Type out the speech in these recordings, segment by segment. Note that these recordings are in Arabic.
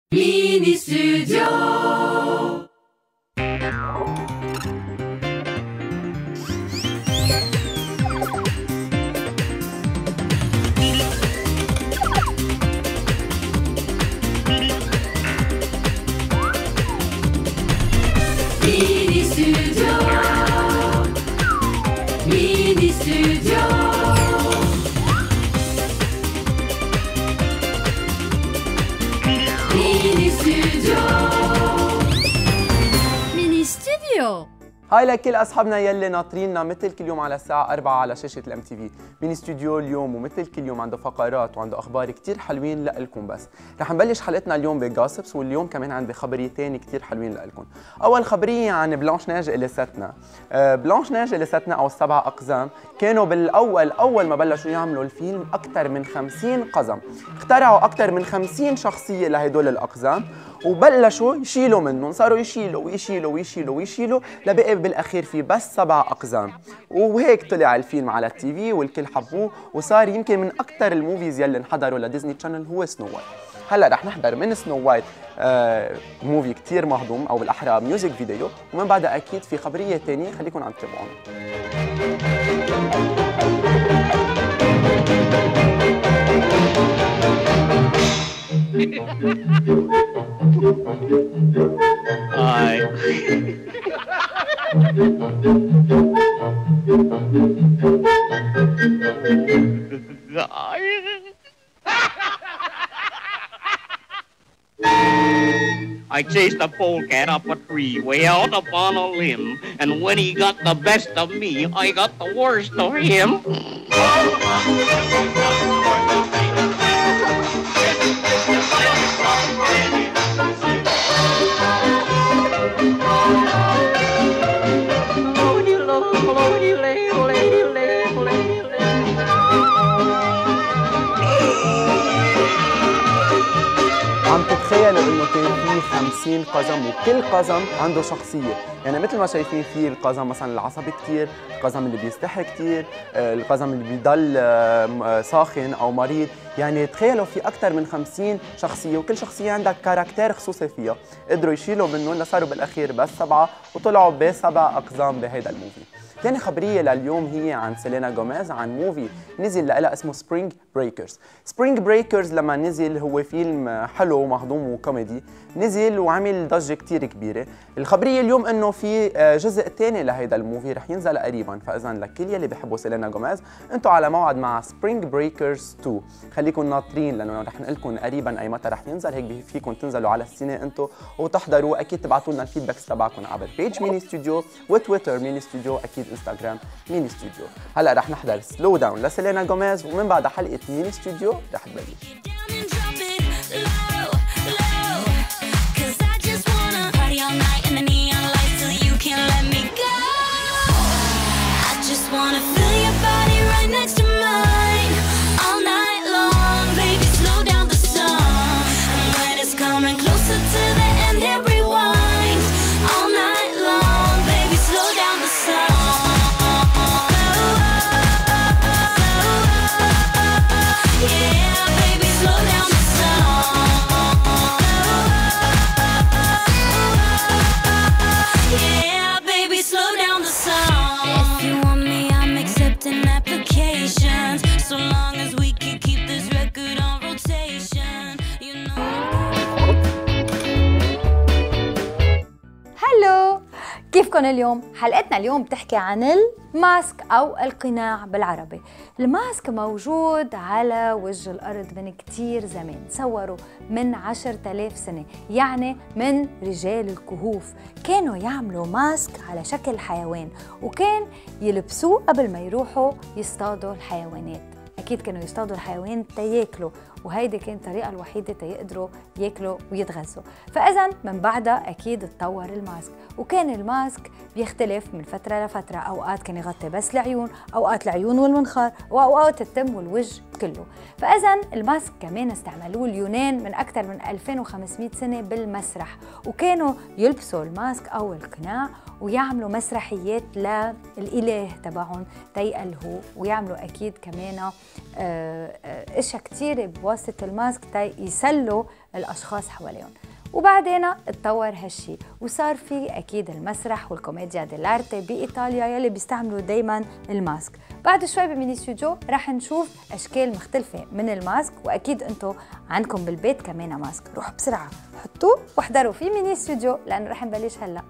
ميني ستوديو. ميني ستوديو. ميني ستوديو. ميني ستوديو. ميني ستوديو. هاي لكل اصحابنا يلي ناطريننا مثل كل يوم على الساعة 4 على شاشة الام تي في. ميني ستوديو اليوم ومثل كل يوم عنده فقرات وعنده اخبار كثير حلوين لكم. بس رح نبلش حلقتنا اليوم بجاسبس، واليوم كمان عندي خبريتين كثير حلوين لكم. اول خبريه عن بلانش نيج اللي ستنا. بلانش نيج اللي ستنا او السبع اقزام كانوا اول ما بلشوا يعملوا الفيلم اكثر من 50 قزم، اخترعوا اكثر من 50 شخصيه لهدول الاقزام وبلشوا يشيلوا منهم، صاروا يشيلوا ويشيلوا ويشيلوا ويشيلوا لبقي بالاخير في بس 7 اقزام. وهيك طلع الفيلم على التي في والكل حبوه، وصار يمكن من اكثر الموفيز يلي انحضروا لديزني تشانل هو سنو وايت. هلا رح نحضر من سنو وايت موفي كثير مهضوم، او بالاحرى ميوزك فيديو، ومن بعدها اكيد في خبريه ثانيه خليكم عم تتابعونا. I chased a polecat up a tree way out upon a limb, and when he got the best of me, I got the worst of him. عم تتخيلوا انه كان في 50 قزم وكل قزم عنده شخصيه، يعني مثل ما شايفين في القزم مثلا العصبي كثير، القزم اللي بيستحي كثير، القزم اللي بيضل ساخن او مريض، يعني تخيلوا في اكثر من 50 شخصيه وكل شخصيه عندها كاركتير خصوصي فيها، قدروا يشيلوا منهم لصاروا بالاخير بس 7 وطلعوا ب7 اقزام بهيدا الموفي. ثاني خبريه لليوم هي عن سيلينا جوميز، عن موفي نزل لها اسمه سبرينج بريكرز. سبرينج بريكرز لما نزل هو فيلم حلو ومهضوم وكوميدي، نزل وعمل ضجه كثير كبيره. الخبريه اليوم انه في جزء ثاني لهيدا الموفي رح ينزل قريبا، فاذا لكل يلي بيحبوا سيلينا جوميز انتم على موعد مع سبرينج بريكرز 2، خليكم ناطرين لانه رح نقول لكم قريبا اي متى رح ينزل، هيك فيكم تنزلوا على السينما انتم وتحضروا. اكيد تبعتوا لنا الفيدباكس تبعكم عبر بيج ميني ستوديو وتويتر ميني ستوديو، اكيد انستغرام ميني ستوديو. هلا رح نحضر سلو داون لسيلينا جوميز، ومن بعد حلقه ميني ستوديو رح تبلش. كيفكن اليوم؟ حلقتنا اليوم بتحكي عن الماسك أو القناع بالعربي. الماسك موجود على وجه الأرض من كتير زمان، تصوروا من 10,000 سنة، يعني من رجال الكهوف كانوا يعملوا ماسك على شكل حيوان، وكان يلبسوه قبل ما يروحوا يصطادوا الحيوانات. أكيد كانوا يصطادوا الحيوان تياكلوا، وهيدي كانت الطريقة الوحيدة تيقدروا ياكلوا ويتغذوا. فإذا من بعدها أكيد اتطور الماسك، وكان الماسك بيختلف من فترة لفترة، أوقات كان يغطي بس العيون، أوقات العيون والمنخار، وأوقات التم والوجه كله. فإذا الماسك كمان استعملوه اليونان من أكثر من 2500 سنة بالمسرح، وكانوا يلبسوا الماسك أو القناع ويعملوا مسرحيات للإله تبعهم تيألهوا، ويعملوا أكيد كمان اشياء كتير بواسطة الماسك يسلوا الأشخاص حواليهم. وبعدين اتطور هالشي وصار في اكيد المسرح والكوميديا ديلارتي بايطاليا يلي بيستعملوا دايما الماسك. بعد شوي بميني ستوديو رح نشوف اشكال مختلفه من الماسك، واكيد انتم عندكم بالبيت كمان ماسك. روحوا بسرعه حطوه واحضروا في ميني ستوديو لانه رح نبلش هلا.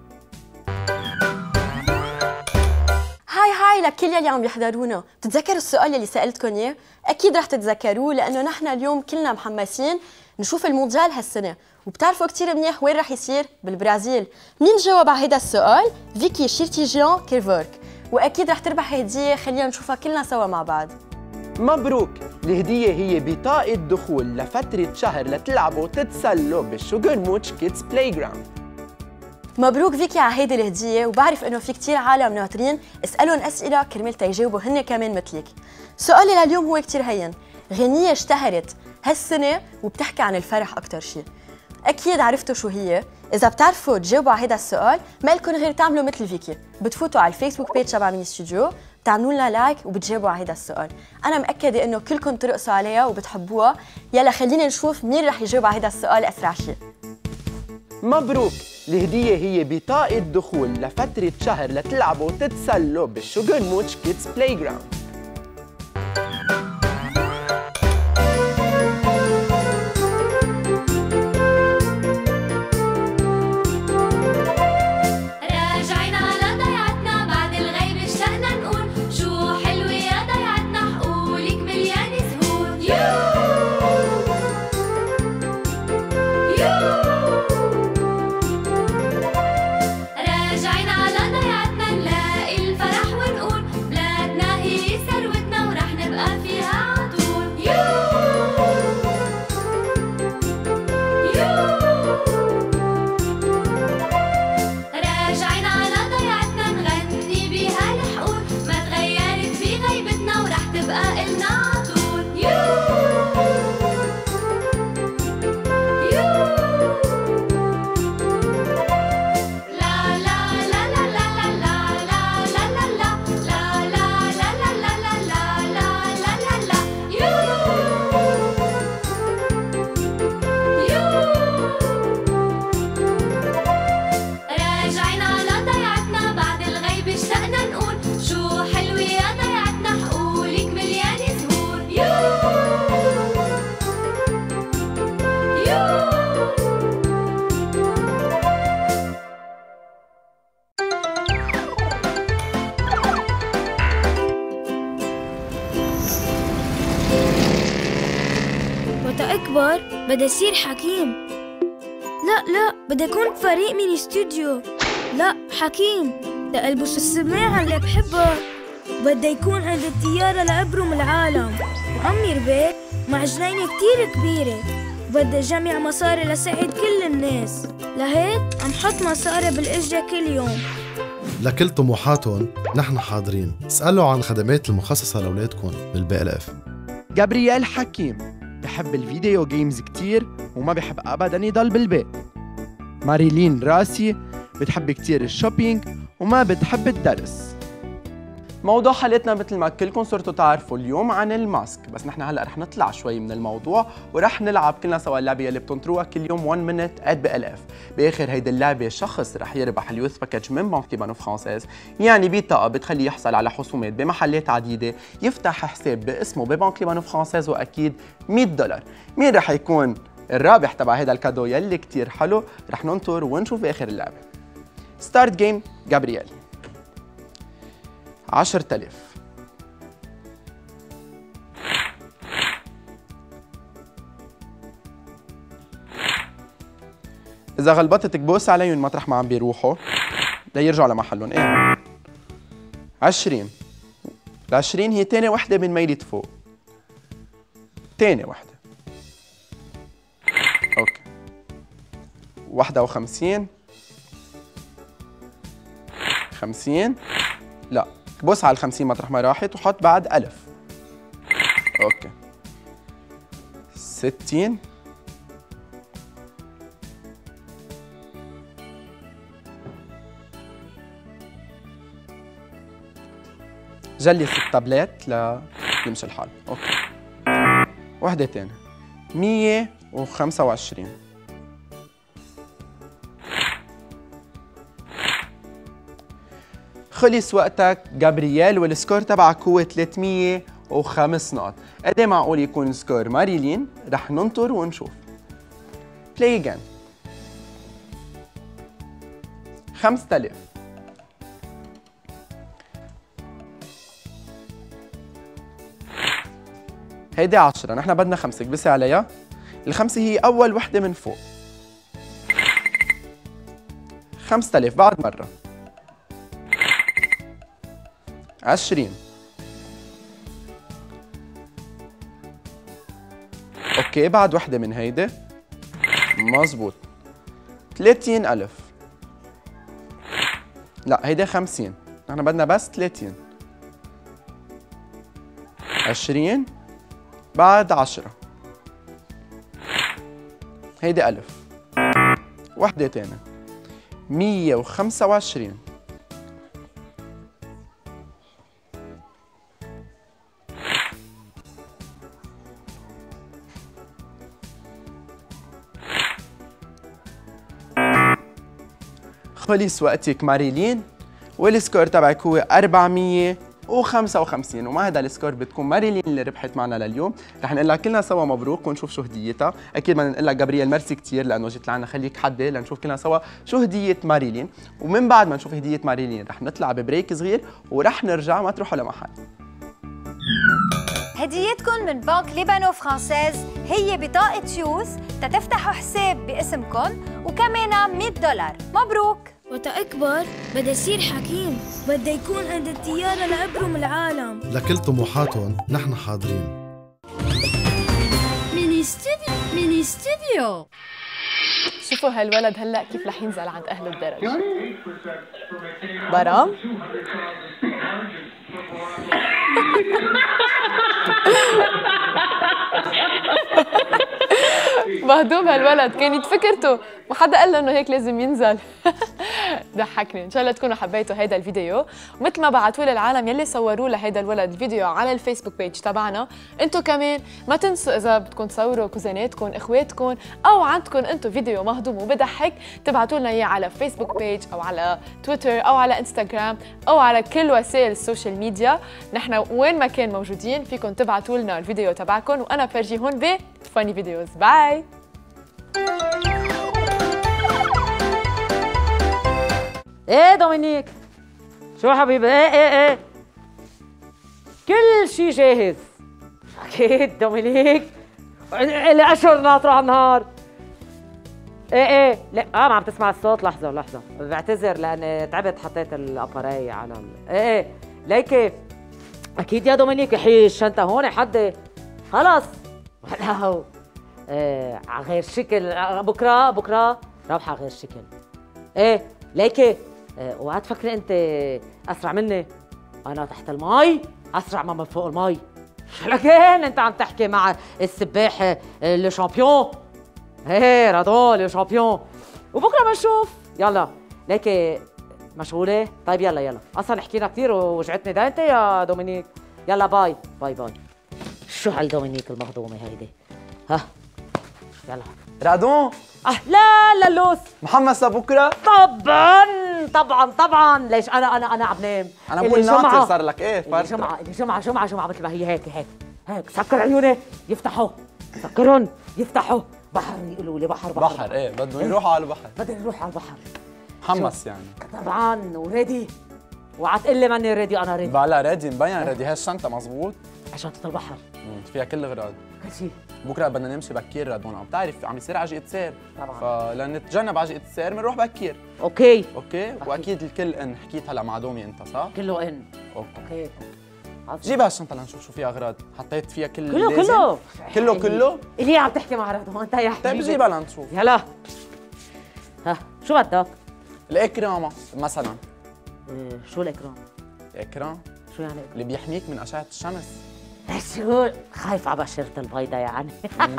هاي لكل يلي عم يحضرونا، بتتذكروا السؤال يلي سألتكم اياه؟ أكيد رح تتذكروه لأنه نحن اليوم كلنا محمسين نشوف المونديال هالسنة، وبتعرفوا كتير منيح وين رح يصير؟ بالبرازيل. مين جاوب على هيدا السؤال؟ فيكي شيرتيجيان كيرفورك، وأكيد رح تربح هدية. خلينا نشوفها كلنا سوا مع بعض. مبروك، الهدية هي بطاقة دخول لفترة شهر لتلعبوا وتتسلوا بالشوغر موتش كيدز بلاي جراوند. مبروك فيكي على هيدي الهدية، وبعرف انه في كتير عالم ناطرين اسألهم اسئلة كرمال تيجاوبوا هن كمان مثلك. سؤالي لليوم هو كتير هين، غنية اشتهرت هالسنة وبتحكي عن الفرح أكتر شيء. أكيد عرفتوا شو هي. إذا بتعرفوا تجاوبوا على هذا السؤال ما لكم غير تعملوا مثل فيكي، بتفوتوا على الفيسبوك بيج تبع ميني ستوديو، بتعملوا لنا لايك وبتجاوبوا على هذا السؤال. أنا مأكدة إنه كلكم ترقصوا عليها وبتحبوها. يلا خلينا نشوف مين رح يجاوب على هذا السؤال أسرع شيء. مبروك، الهدية هي بطاقة دخول لفترة شهر لتلعبوا وتتسلوا بالشوغر موتش كيدز بلاي جراوند. أكبر بدي أصير حكيم. لا بدي أكون بفريق ميني ستوديو. لا حكيم، بدي ألبس السماعة اللي بحبها. بدي يكون عندي الطيارة لأبرم العالم، وعمر بيت مع جنينة كتير كبيرة. وبدي أجمع مصاري لساعد كل الناس، لهيك عم حط مصاري بالإجرة كل يوم. لكل طموحاتهم نحن حاضرين. اسألوا عن الخدمات المخصصة لأولادكم بالبي ال اف. جابرييل حكيم بحب الفيديو جيمز كتير وما بحب أبداً يضل بالبيت. ماريلين راسي بتحب كتير الشوبينج وما بتحب الدرس. موضوع حلقتنا مثل ما كلكم صرتوا تعرفوا اليوم عن الماسك، بس نحن هلا رح نطلع شوي من الموضوع ورح نلعب كلنا سوا اللعبه اللي بتنطروها كل يوم 1 minute at BLF. باخر هيدي اللعبه شخص رح يربح اليوث باكج من بنك ليبانو فرانسيز، يعني بطاقه بتخليه يحصل على خصومات بمحلات عديده، يفتح حساب باسمه ببنك ليبانو فرانسيز، واكيد $100. مين رح يكون الرابح تبع هذا الكادو يلي كتير حلو؟ رح ننطر ونشوف باخر اللعبه. ستارت جيم. جابرييل 10,000. إذا غلبطت تكبوس عليهم مطرح ما عم بيروحوا ليرجعوا لمحلهم. إيه 20. ال20 هي تاني وحدة من ميلة فوق. تاني وحدة. أوكي. 51. 50. لا، بص على ال50 مطرح ما راحت وحط بعد 1000. اوكي 60 جلس التابلت ليمشي الحال. اوكي. وحدة تانية 125. خلص وقتك جابرييل والسكور تبعك هو 305 نقط. قد ايه معقول يكون سكور ماريلين؟ رح ننطر ونشوف. بلاي again. 5000. هيدي 10، نحن بدنا 5، كبسي عليها. الخمسة هي أول وحدة من فوق. 5000 بعد مرة. 20. اوكي بعد وحدة من هيدي. مزبوط. 30000. لا هيدي 50، نحن بدنا بس 30. 20 بعد 10. هيدي 1000. وحدة تانية 125. خلص وقتك ماريلين والسكور تبعك هو 455. ومع هذا السكور بتكون ماريلين اللي ربحت معنا لليوم. رح نقول لك كلنا سوا مبروك ونشوف شو هديتها. اكيد بدنا نقول لك جابرييل ميرسي كثير لانه جيت لعنا. خليك حدي لنشوف كلنا سوا شو هديه ماريلين. ومن بعد ما نشوف هديه ماريلين رح نطلع ببريك صغير ورح نرجع، ما تروحوا لمحل. هديتكم من بنك ليبانو فرانسيز هي بطاقة يوز تتفتحوا حساب باسمكم وكمان $100. مبروك. وتأكبر بدي أصير حكيم، بدي يكون عندي الطيارة لأبرم العالم. لكل طموحاتهم نحن حاضرين. ميني ستوديو. شوفوا هالولد هلا كيف رح ينزل عند اهله الدرج. برام مهضوم هالولد، كانت فكرته ما حدا قال له انه هيك لازم ينزل. ضحكني. ان شاء الله تكونوا حبيتوا هيدا الفيديو، ومثل ما بعتوا لي العالم يلي صوروا لهيدا الولد الفيديو على الفيسبوك بيج تبعنا، انتم كمان ما تنسوا اذا بدكم تصوروا كوزيناتكم اخواتكم او عندكم انتم فيديو مهضوم وبضحك تبعتوا لنا اياه على فيسبوك بيج او على تويتر او على انستغرام او على كل وسائل السوشيال ميديا. نحن وين ما كان موجودين فيكم تبعتوا لنا الفيديو تبعكم وانا فرجي هون ب فاني فيديوز. باي. ايه دومينيك، شو حبيبي؟ ايه كل شيء جاهز. اكيد دومينيك، لي اشهر ناطره على النهار. ايه لا ما عم تسمع الصوت. لحظه بعتذر لاني تعبت، حطيت الاباراي على ايه ليكي. اكيد يا دومينيك، حي الشنطه هون حدي خلص. ولو على غير شكل بكره روحه غير شكل. ايه ليكي، اوعى تفكري انت اسرع مني، انا تحت المي اسرع ما من فوق المي. لكن انت عم تحكي مع السباح لو شامبيون. ايه رادون لو شامبيون، وبكره بنشوف. يلا ليكي مشغوله؟ طيب يلا اصلا حكينا كثير ووجعتني داينتي يا دومينيك. يلا باي. شو هالدومينيك المهضومه هيدي؟ ها يلا رادون. لا لوس محمس لبكره؟ طبعا. ليش انا عم نام. انا بقول ناطر صار لك ايه فرصه. جمعه مثل ما هي هيك سكر عيوني يفتحوا، سكرهم يفتحوا. بحر يقولوا لي بحر. ايه بدهم يروحوا على البحر. بدهم يروحوا على البحر. محمس يعني طبعا وريدي. وعد تقول لي ماني ريدي، انا ريدي. بلا ريدي مبين ريدي. هاي الشنطه مزبوط؟ شنطه البحر فيها كل اغراض. كل شيء. بكره بدنا نمشي بكير رادون، عم بتعرف عم يصير عجقه سير. طبعا. فلنتجنب عجقه السير بنروح بكير. اوكي. واكيد الكل ان حكيت هلا مع دومي انت صح؟ كله ان. اوكي. جيب هالشنطه لنشوف شو فيها اغراض. حطيت فيها كله اللي عم تحكي مع رادون انت يا حبيبي. طيب جيبها لنشوف. يلا ها شو بدك؟ الاكرام مثلا. شو الاكرام؟ الاكرام شو يعني؟ اللي بيحميك من اشعه الشمس. شو خايف على بشرة البيضة يعني.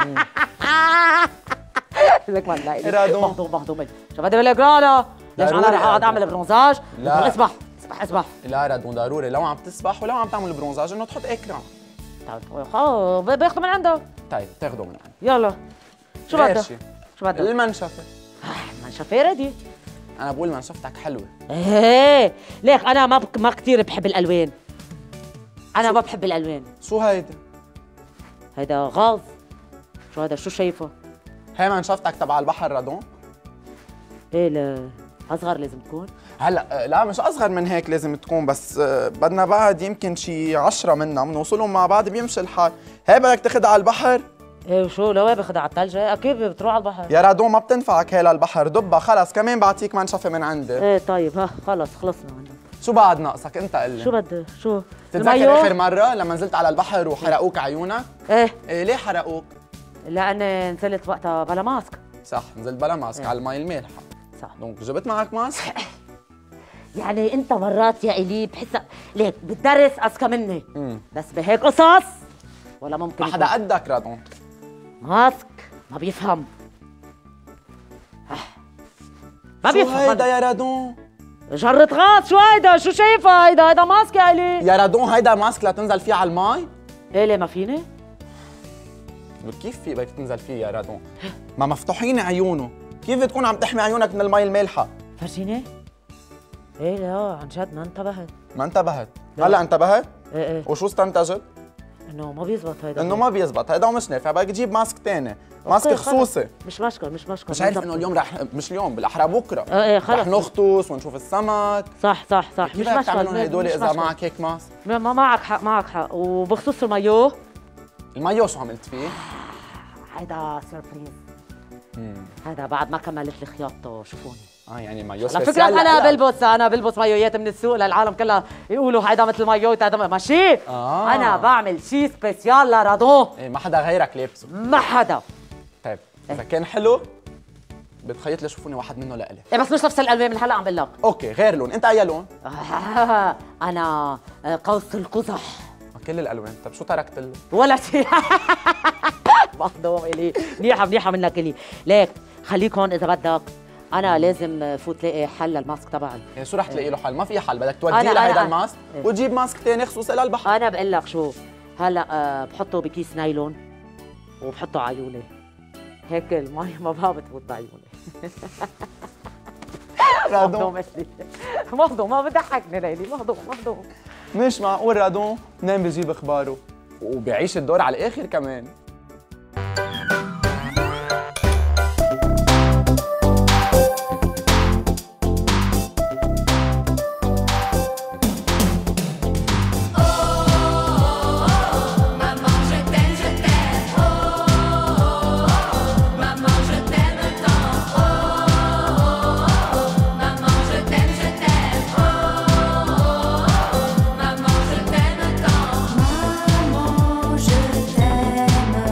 لك والله رادون. مهضوم شو بدي اقول لك رانا؟ ليش انا ضروري رح اقعد رادون. اعمل برونزاج؟ لا. اسبح. لا رادون ضروري، لو عم تسبح ولو عم تعمل برونزاج انه تحط اكرام. طيب باخذه من عنده. طيب تاخده من عندي. يلا شو غير بدك؟ شي. شو بدك؟ المنشفة. منشفة ردي. انا بقول منشفتك حلوة. ايه ليك انا ما كثير بحب الالوان. انا ما بحب الالوان. شو هيدا؟ هيدا غاز. شو هذا شو شايفه؟ هي منشفتك تبع البحر رادون؟ ايه لا اصغر لازم تكون. هلا لا مش اصغر من هيك لازم تكون، بس بدنا بعد يمكن شي 10 منها بنوصلهم مع بعض بيمشي الحال. هي بدك تاخدها على البحر؟ ايه وشو لو باخدها على الثلج؟ اكيد بتروح على البحر. يا رادون ما بتنفعك هي للبحر، دبها خلص، كمان بعطيك منشفة من عندي. ايه طيب ها خلص خلصنا منه. شو بعد ناقصك انت قل لي؟ شو بدي؟ شو؟ تتذكر اخر مرة لما نزلت على البحر وحرقوك عيونك؟ ايه ليه حرقوك؟ لأني نزلت وقتها بلا ماسك. صح نزلت بلا ماسك على المي المالحة. صح. دونك جبت معك ماسك؟ يعني انت مرات يا الي بحسها ليك بالدرس اذكى مني. بس بهيك قصص ولا ممكن ما حدا قدك رادون. ماسك ما بيفهم. ما شو بيفهم هيدا يا رادون؟ جرة غاز. شو هيدا؟ شو شايفة؟ هيدا ماسك يا الي. يا رادون هيدا ماسك لتنزل فيه على المي؟ ايه ليه ما فيني؟ كيف في بدك تنزل فيه يا رادون؟ ما مفتوحين عيونه، كيف بتكون عم تحمي عيونك من المي المالحة؟ فرجيني. ايه لا عن جد ما انتبهت. ما انتبهت؟ هلا انتبهت؟ ايه ايه وشو استنتجت؟ انه ما بيزبط هيدا. انه ما بيزبط، هيدا مش نافع، بدك تجيب ماسك ثاني، ماسك أوكي، خلص. خصوصي. مش مشكل مش مشكل. مش عارف انه اليوم مش اليوم بالاحرى بكره. ايه خلص. رح نغطس ونشوف السمك. صح صح صح. كيف مش بدك مشكل. تعملون هدول مش اذا مشكل. معك هيك ماسك؟ ما معك حق معك حق. وبخصوص المايو المايو شو عملت فيه؟ هيدا سربريز. هذا بعد ما كملت لي خياطته شوفوني. يعني مايو على فكرة أنا بلبس مايويات من السوق للعالم كلها يقولوا هيدا مثل مايو هيدا ماشي. أنا بعمل شيء سبيسيال لرادون. إيه ما حدا غيرك لابسه. ما حدا. طيب إذا كان حلو بتخيط لي شوفوني واحد منه لإلي. إيه بس مش نفس الألوان من هلا عم بقول لك. أوكي غير لون، أنت أي لون؟ أنا قوس القزح. كل الألوان، طيب شو تركت لي؟ ولا شيء. مخدوم إلي. منيحة منك إلي. ليك خليكم إذا بدك أنا لازم فوت لاقي حل للماسك تبعي. يعني شو رح تلاقي له حل؟ ما في حل، بدك توديه لهيدا الماسك وتجيب ماسك ثاني خصوصي للبحر. أنا بقول لك شو هلا بحطه بكيس نايلون وبحطه عيوني هيك المي ما بتفوت بعيوني. مهضوم ما بضحكني ليلي. مهضوم مش معقول رادون نام بجيب اخباره وبيعيش الدور على الاخر كمان. Maman, je t'aime.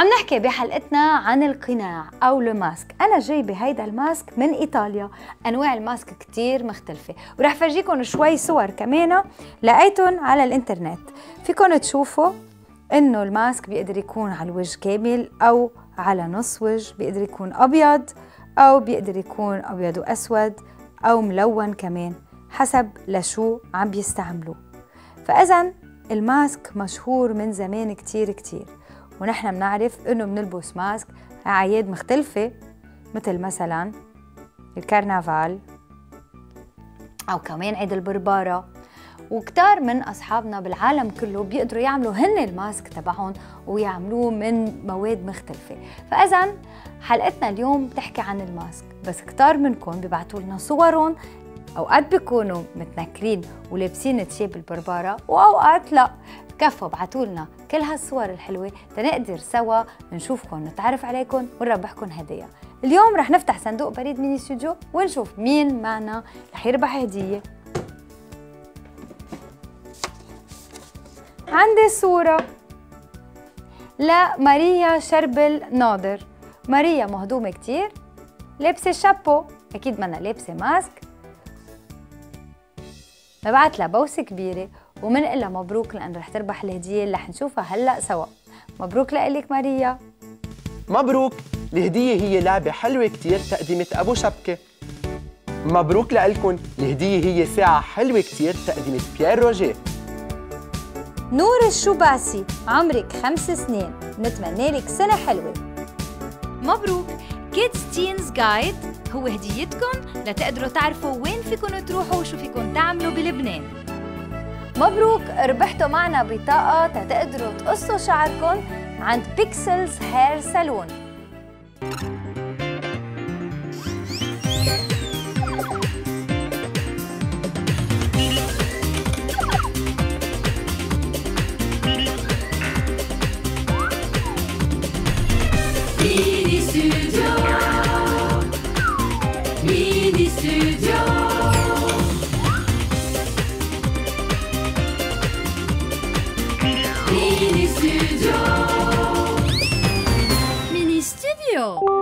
عم نحكي بحلقتنا عن القناع أو الماسك. أنا جايبة هيدا الماسك من إيطاليا. أنواع الماسك كتير مختلفة، ورح فرجيكم شوي صور كمان لقيتهم على الإنترنت. فيكم تشوفوا إنه الماسك بيقدر يكون على الوجه كامل أو على نص وجه، بيقدر يكون أبيض أو بيقدر يكون أبيض وأسود أو ملون كمان، حسب لشو عم بيستعملوه. فإذن الماسك مشهور من زمان كتير كتير، ونحن بنعرف إنه بنلبس ماسك أعياد مختلفة، مثل مثلا الكرنفال أو كمان عيد البربارة. وكتار من أصحابنا بالعالم كله بيقدروا يعملوا هن الماسك تبعهم ويعملوه من مواد مختلفة. فإذن حلقتنا اليوم بتحكي عن الماسك، بس كتار منكم بيبعتوا لنا صورهم، أوقات بيكونوا متنكرين ولابسين تياب البربارة وأوقات لا. كفوا ابعتوا لنا كل هالصور الحلوة تنقدر سوا نشوفكم، نتعرف عليكم ونربحكم هدية. اليوم رح نفتح صندوق بريد ميني ستوديو ونشوف مين معنا رح يربح هدية. عندي صورة لماريا شربل ناظر. ماريا مهضومة كتير، لابسة شابو، أكيد منا لابسة ماسك. ببعت لها بوسة كبيرة ومنقول لها مبروك، لأن رح تربح الهدية اللي رح نشوفها هلأ سوا. مبروك لإلك ماريا. مبروك، الهدية هي لعبة حلوة كتير تقديمة أبو شبكة. مبروك لإلكن، الهدية هي ساعة حلوة كتير تقديمة بيير روجيه. نور الشباسي، عمرك 5 سنين، نتمنى لك سنة حلوة. مبروك، كيدز تينز جايد هو هديتكم لتقدروا تعرفوا وين فيكن تروحوا وشو فيكن تعملوا بلبنان. مبروك، ربحتوا معنا بطاقة تقدروا تقصوا شعركم عند بيكسلز هير سالون. ميني ستوديو، ميني ستوديو، ميني ستوديو، ميني ستوديو.